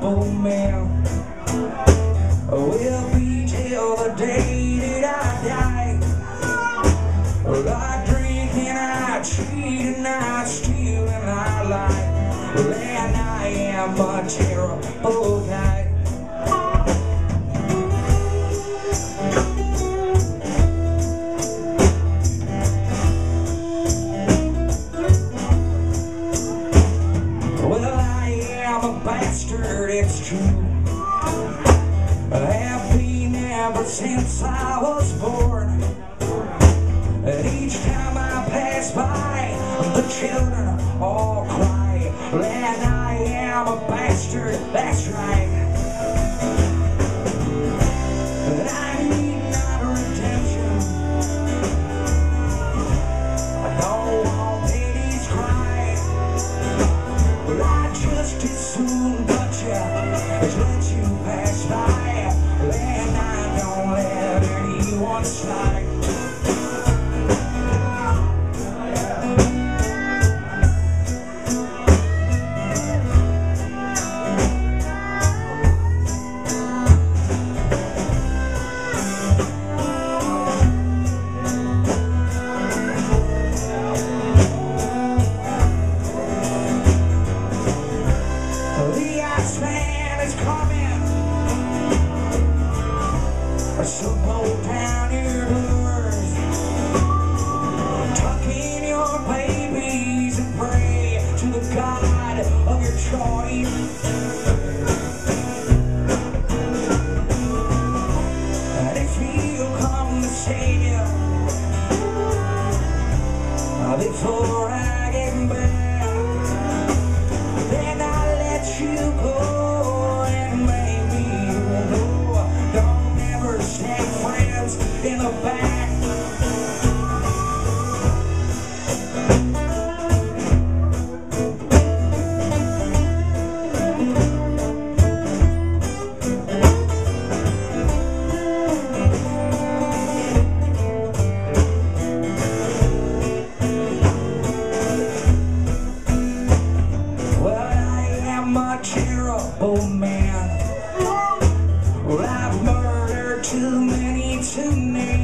terrible man. Will be till the day that I die. Well, I drink and I cheat and I steal and I lie. Well, and I am a terrible guy. Bastard, it's true. I have been ever since I was born. And each time I pass by, the children all cry. And I am a bastard, that's right. And I need not redemption. I don't want pity's cry. Well, I just as soon as let you pass by, and I don't let anyone slide. The Iceman is coming, so bolt down your doors, tuck in your babies and pray to the God of your choice. And if he'll come to save you before I get back, then I'll let you go, and maybe you'll know. Don't ever stand friends in the back. A terrible man. Well, I've murdered too many to name.